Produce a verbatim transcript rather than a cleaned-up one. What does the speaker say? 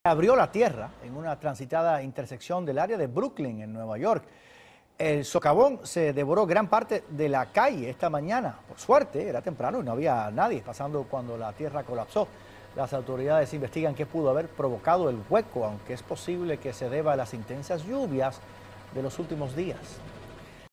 Abrió la tierra en una transitada intersección del área de Brooklyn, en Nueva York. El socavón se devoró gran parte de la calle esta mañana. Por suerte, era temprano y no había nadie pasando cuando la tierra colapsó. Las autoridades investigan qué pudo haber provocado el hueco, aunque es posible que se deba a las intensas lluvias de los últimos días.